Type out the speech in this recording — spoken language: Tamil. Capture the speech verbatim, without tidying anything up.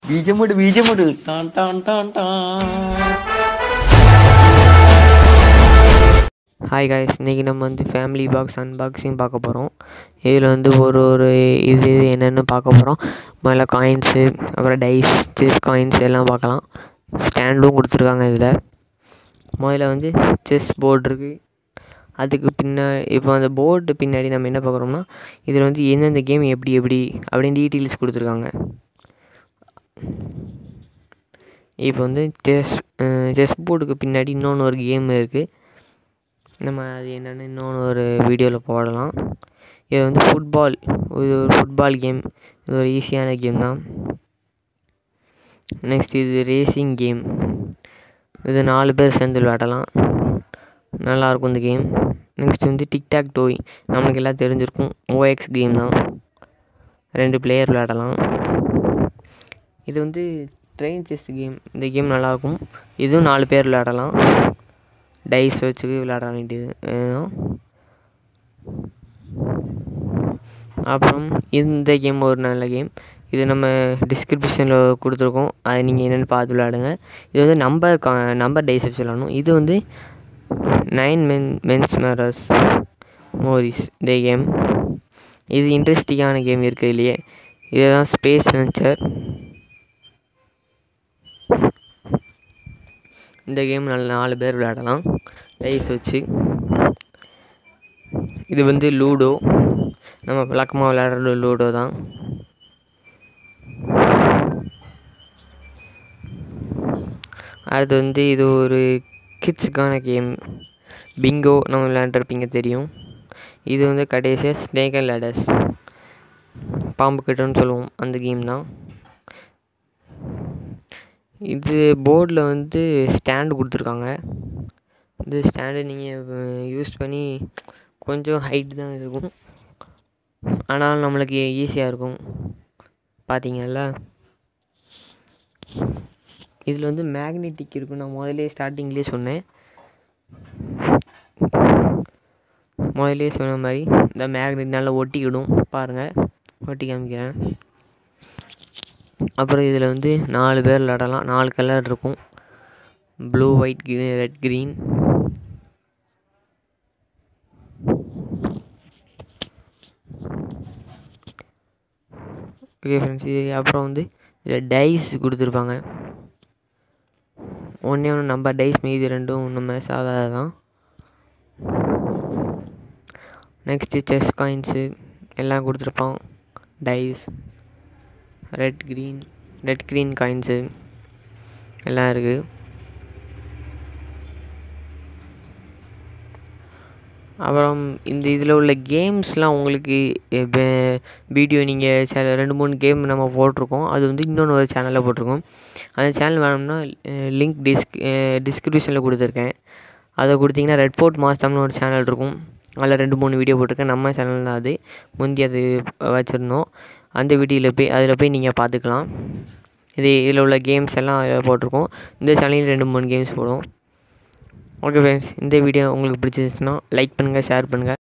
பீஜமுடு பீஜமுடு டான் டான் டான் டான். ஹாய் காய்ஸ், இன்றைக்கி நம்ம வந்து ஃபேமிலி பாக்ஸ் அன்பாக்சிங் பார்க்க போகிறோம். இதில் வந்து ஒரு ஒரு இது என்னென்னு பார்க்க போகிறோம். முதல்ல காயின்ஸு, அப்புறம் டைஸ், செஸ் காயின்ஸ் எல்லாம் பார்க்கலாம். ஸ்டாண்டும் கொடுத்துருக்காங்க. இதில் முதல்ல வந்து செஸ் போர்டு இருக்குது. அதுக்கு பின்னாடி இப்போ அந்த போர்டு பின்னாடி நம்ம என்ன பார்க்குறோம்னா, இதில் வந்து எந்தெந்த கேம் எப்படி எப்படி அப்படின்னு டீட்டெயில்ஸ் கொடுத்துருக்காங்க. இப்போ வந்து செஸ் செஸ் போர்டுக்கு பின்னாடி இன்னொன்று ஒரு கேம் இருக்குது. நம்ம அது என்னென்னு இன்னொன்று ஒரு வீடியோவில் போடலாம். இது வந்து ஃபுட்பால், இது ஒரு ஃபுட்பால் கேம். இது ஒரு ஈஸியான கேம் தான். நெக்ஸ்ட் இது ரேசிங் கேம். இது நாலு பேர் சேர்ந்து விளையாடலாம், நல்லாயிருக்கும் இந்த கேம். நெக்ஸ்ட் வந்து டிக்டாக் டோய், நம்மளுக்கு எல்லாம் தெரிஞ்சிருக்கும். ஓஎக்ஸ் கேம் தான், ரெண்டு பிளேயர் விளையாடலாம். இது வந்து ட்ரெயின் செஸ் கேம். இந்த கேம் நல்லாயிருக்கும். இதுவும் நாலு பேர் விளையாடலாம், டைஸ் வச்சு விளையாட வேண்டியது. அப்புறம் இந்த கேம் ஒரு நல்ல கேம். இது நம்ம டிஸ்கிரிப்ஷனில் கொடுத்துருக்கோம், அதை நீங்கள் என்னென்னு பார்த்து விளையாடுங்க. இது வந்து நம்பர் கா நம்பர் டைஸ் வச்சு விளாடணும். இது வந்து nine men men's morris morris இந்த கேம். இது இன்ட்ரெஸ்டிங்கான கேம் இருக்குது இல்லையே. இதுதான் ஸ்பேஸ் வெஞ்சர். இந்த கேம் நல்ல நாலு பேர் விளையாடலாம் டைஸ் வச்சு. இது வந்து லூடோ, நம்ம வழக்கமாக விளையாடுற லூடோ தான். அடுத்து வந்து இது ஒரு கிட்ஸுக்கான கேம், பிங்கோ. நம்ம விளையாண்டுருப்பீங்க, தெரியும். இது வந்து கடைசியாக ஸ்னேக் அண்ட் லேடர்ஸ், பாம்பு கட்டுன்னு சொல்லுவோம், அந்த கேம் தான். இது போர்டில் வந்து ஸ்டாண்டு கொடுத்துருக்காங்க. இந்த ஸ்டாண்டு நீங்கள் யூஸ் பண்ணி கொஞ்சம் ஹைட் தான் இருக்கும், ஆனால் நம்மளுக்கு ஈஸியாக இருக்கும். பார்த்தீங்கல்ல, இதில் வந்து மேக்னெட்டிக் இருக்கும். நான் முதலே ஸ்டார்டிங்லேயே சொன்னேன், முதலே சொன்ன மாதிரி இந்த மேக்னெட் நல்லா ஒட்டிக்கிடும். பாருங்கள், ஒட்டி காமிக்கிறேன். அப்புறம் இதில் வந்து நாலு பேர் விளையாடலாம். நாலு கலர் இருக்கும், blue, white, green, red, green. Okay friends, இது அப்புறம் வந்து இதில் டைஸ் கொடுத்துருப்பாங்க. ஒன்றே ஒன்று நம்பர் டைஸ், மீதி ரெண்டும் நம்ம சாதாரண தான். நெக்ஸ்ட்டு செஸ் காயின்ஸு எல்லாம் கொடுத்துருப்பான். Dice, red green red green coins எல்லாம் இருக்குது. அப்புறம் இந்த இதில் உள்ள கேம்ஸ்லாம் உங்களுக்கு வீடியோ நீங்கள் சில ரெண்டு மூணு கேம் நம்ம போட்டிருக்கோம். அது வந்து இன்னொன்று ஒரு சேனலில் போட்டிருக்கோம். அந்த சேனல் வேணும்னா லிங்க் டிஸ்க் டிஸ்கிரிப்ஷனில் கொடுத்துருக்கேன். அதை கொடுத்தீங்கன்னா ரெட்ஃபோர்ட் மாஸ்டர்னு ஒரு சேனல் இருக்கும். அதில் ரெண்டு மூணு வீடியோ போட்டிருக்கேன். நம்ம சேனல் தான் அது, முந்தி அது வச்சுருந்தோம். அந்த வீடியோவில் போய் அதில் போய் நீங்கள் பார்த்துக்கலாம். இது இதில் உள்ள கேம்ஸ் எல்லாம் அதில் போட்டிருக்கோம். இந்த சேனலில் ரெண்டு மூணு கேம்ஸ் போடுவோம். ஓகே ஃப்ரெண்ட்ஸ், இந்த வீடியோ உங்களுக்கு பிடிச்சிருந்துச்சுன்னா லைக் பண்ணுங்கள், ஷேர் பண்ணுங்கள்.